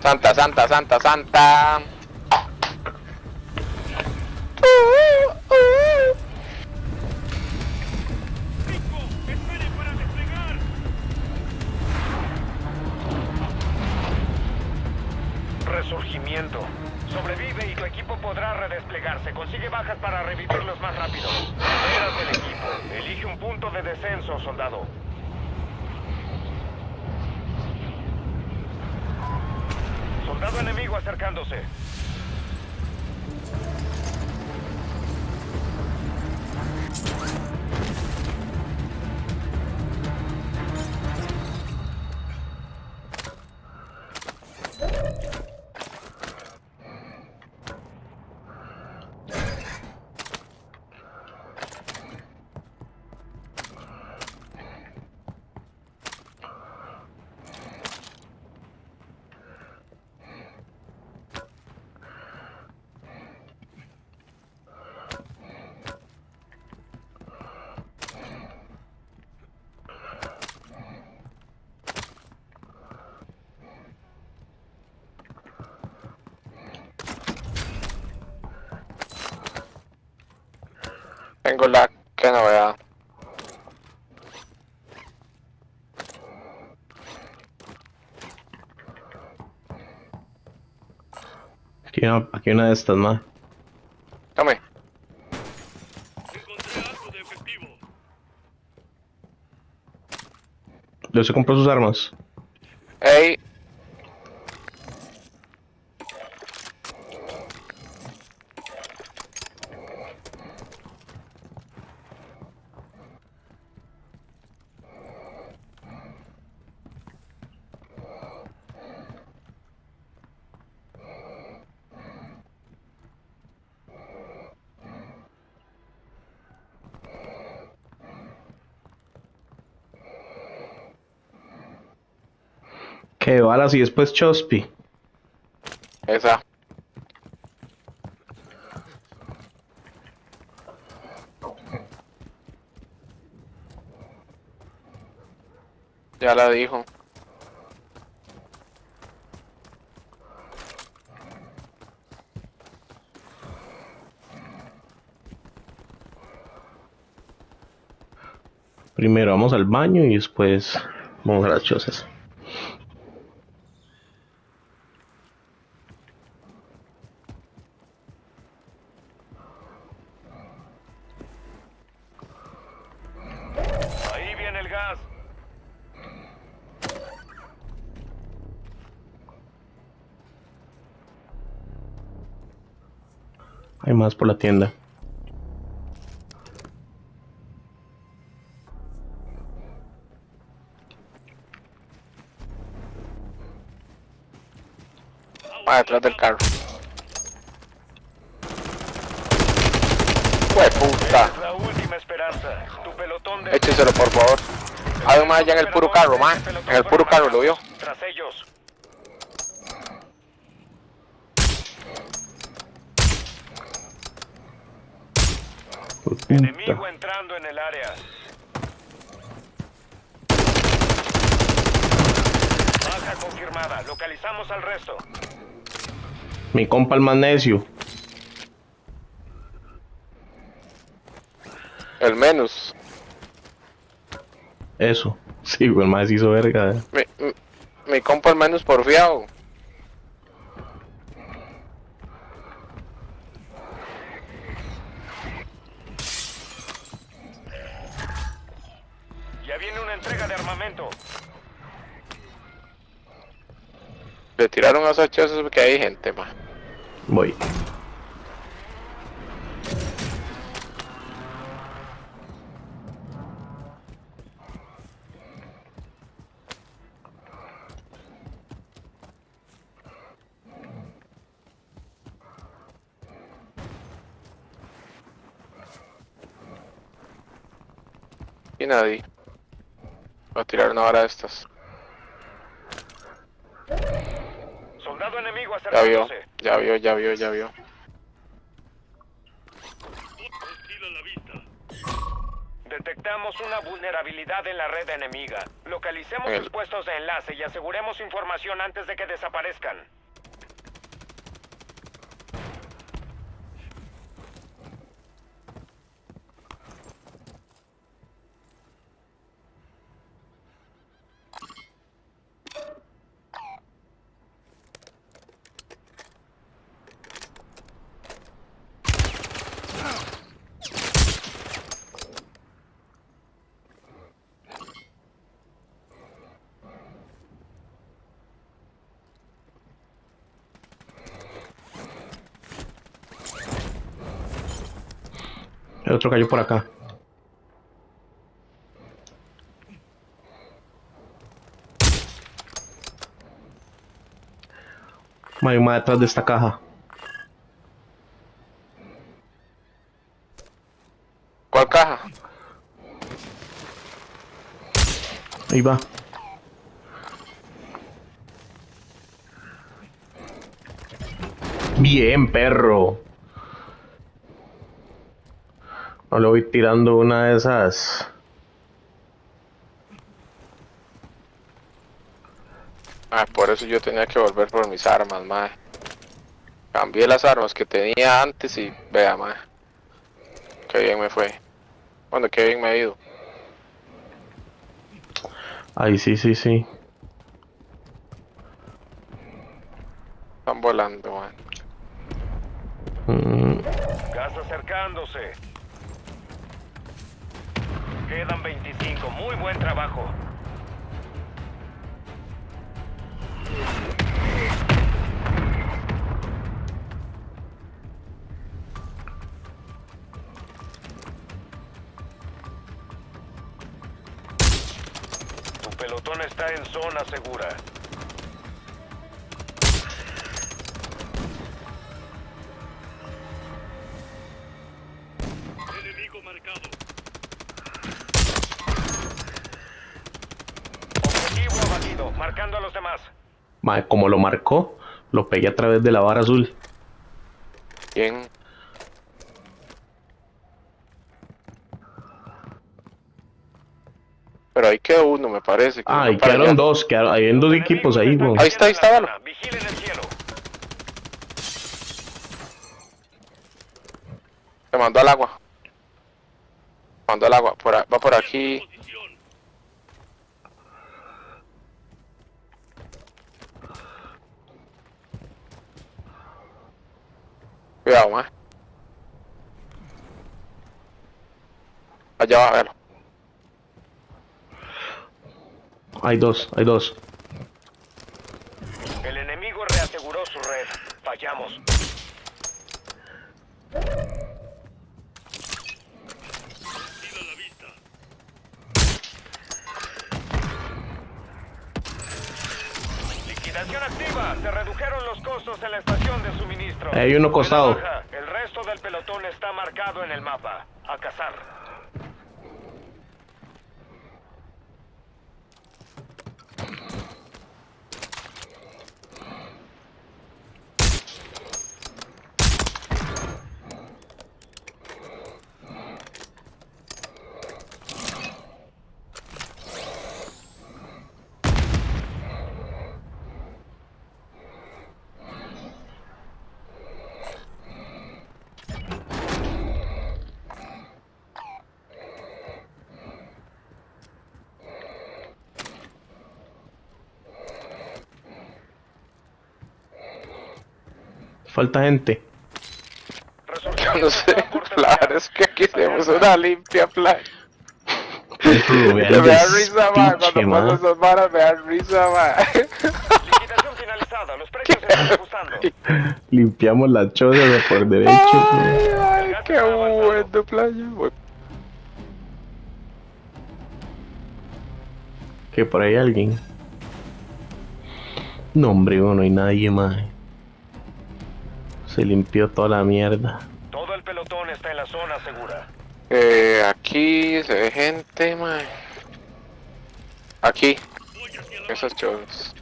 Santa, Santa, Santa, Santa. ¡Esperen para desplegar! Resurgimiento. Sobrevive y tu equipo podrá redesplegarse. Consigue bajas para revivirlos más rápido. Eras del equipo. Elige un punto de descenso, soldado. Soldado enemigo acercándose. Tengo la que novedad. Aquí una de estas más. Tome. Encontré algo de efectivo. Yo se compró sus armas. Ey. Que balas y después Chospi. Esa. Ya la dijo. Primero vamos al baño y después vamos a las chozas. Ahí viene el gas. Hay más por la tienda. Va detrás del carro. ¡Hue puta! Es la última esperanza. Tu pelotón de... Écheselo, por favor. Hay más allá en el puro carro, man. En el puro carro, ¿lo vio? Tras ellos. Enemigo Puta. entrando en el área. Baja confirmada. Localizamos al resto. Mi compa el más necio. El menos. Eso. Sí, güey, el más se hizo verga. Mi compa el menos porfiado. Ya viene una entrega de armamento. Le tiraron a esos chozos porque hay gente, man. Voy. Y nadie. Va a tirar una vara de estas. Soldado enemigo Ya vio, acercándose. ya vio, ya vio, ya vio. Hostil a la vista. Detectamos una vulnerabilidad en la red enemiga. Localicemos sus puestos de enlace y aseguremos información antes de que desaparezcan. El otro cayó por acá. Hay un más detrás de esta caja. ¿Cuál caja? Ahí va. Bien, perro. No le voy tirando una de esas. Ah, por eso yo tenía que volver por mis armas, mae. Cambié las armas que tenía antes y vea, mae. Qué bien me fue. Bueno, qué bien me ha ido. Ay, sí, sí, sí. Están volando, mae. Gas acercándose. Quedan 25. Muy buen trabajo. Tu pelotón está en zona segura. Enemigo marcado. Objetivo abatido, marcando a los demás. Mae, como lo marcó, lo pegué a través de la vara azul. Bien. Pero ahí quedó uno, me parece. Que Ah, no y para quedaron allá. dos, hay en dos equipos ahí, güey. Ahí está, valo. Vigilen el cielo. Se mandó al agua. Mandó al agua. Va por aquí. Cuidado, mae. Allá va, a verlo. Hay dos. El enemigo reaseguró su red. Fallamos. Liquidación activa. Se redujeron los costos en la estación de suministro. Hay uno costado. Buena baja. El resto del pelotón está marcado en el mapa. A cazar. Falta gente. Yo no sé, la verdad es que aquí tenemos una limpia playa. Me da risa, ma, cuando pasan esas varas me da risa, ma. Liquidación finalizada. Los precios se están ajustando. Limpiamos la choza de por derecho. Ay, qué bueno, playa. Que por ahí hay alguien. No, hombre, no hay nadie más. Se limpió toda la mierda. Todo el pelotón está en la zona segura. Aquí se ve gente, man. Aquí. Esas chozas.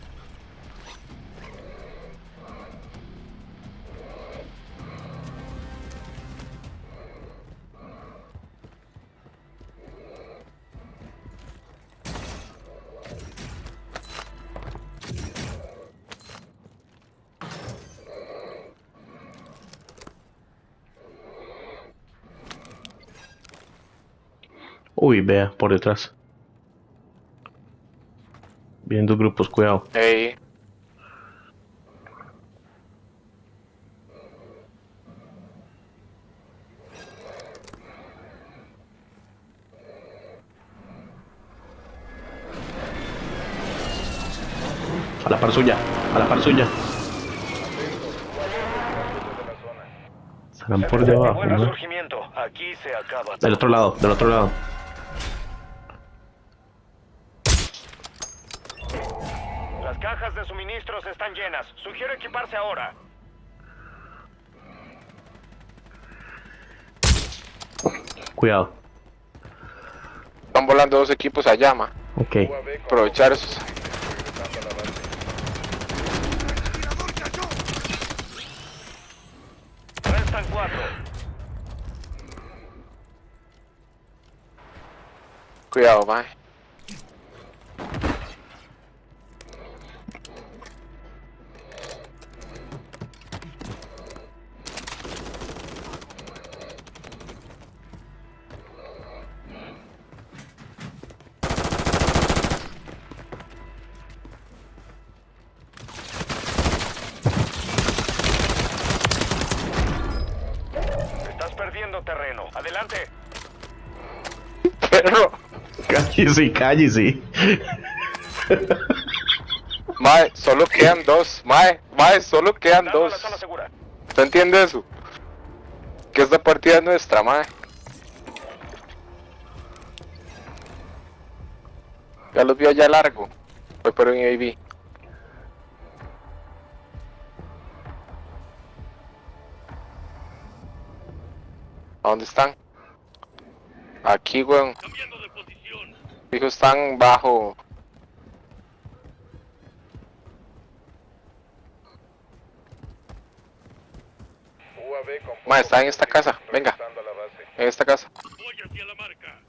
Uy, vea, por detrás. Vienen dos grupos, cuidado. Ey. A la par suya, a la par suya. Estarán por debajo, Buen ¿no? resurgimiento. Aquí se acaba. Del otro lado, del otro lado. Las cajas de suministros están llenas. Sugiero equiparse ahora. Cuidado. Están volando 2 equipos allá, ma. Ok. Aprovechar esos. Restan 4. Cuidado, ma. Estás perdiendo terreno. Adelante. Perro. Cállese, cállese. Mae, solo quedan 2. Mae, solo quedan Dando 2. la zona segura. ¿Usted entiende eso? Que esta partida es nuestra, mae. Ya los vi allá largo. Voy por un AV. ¿A dónde están? Aquí, weón. Cambiando de posición. Fijo, están bajo. Ma, está en esta casa. Venga. En esta casa. Voy hacia la marca.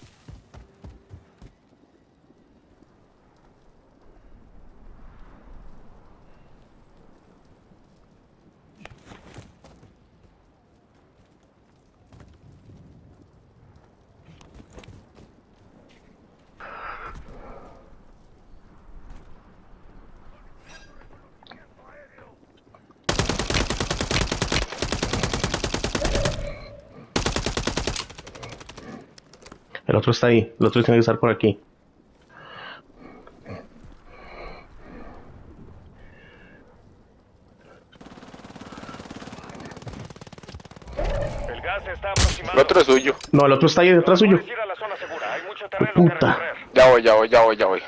El otro está ahí. El otro tiene que estar por aquí. El gas se está aproximando. El otro es suyo. No, el otro está ahí detrás suyo. Puedes ir a la zona segura. Hay mucho terreno Puta. que recorrer. Ya voy.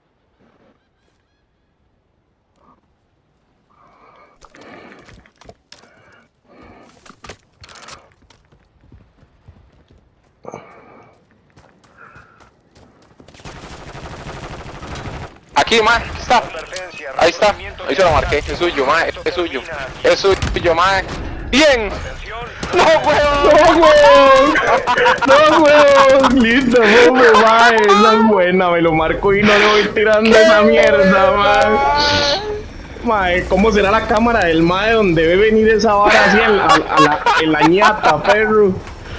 Aquí, ma, aquí está. Advertencia, Ahí está. resurgimiento Ahí se lo de marqué. gas. Es suyo, ma, es suyo. Termina. Es suyo, ma. ¡Bien! Atención. ¡No, weón! ¡No, weón! ¡No, weón! Listo, hombre, mae. Esa es buena. Me lo marco y no le voy tirando esa mierda, mae. Mae, ¿cómo será la cámara del mae donde debe venir esa vara así en la ñata, perro?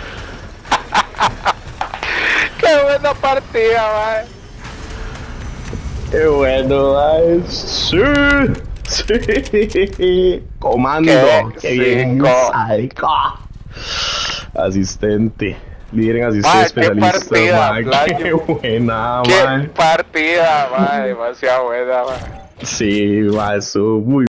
¡Qué buena partida, ma! ¡Qué bueno, mae! ¡Sí! ¡Sí! ¡Comando! ¡Qué bien! cinco. ¡Sádico! Asistente. Líder en asistente Mae, qué especialista, partida, mae. playo. ¡Qué buena, ¡Qué mae! partida, ma! Demasiado buena, ma. Sí, mae, estuvo muy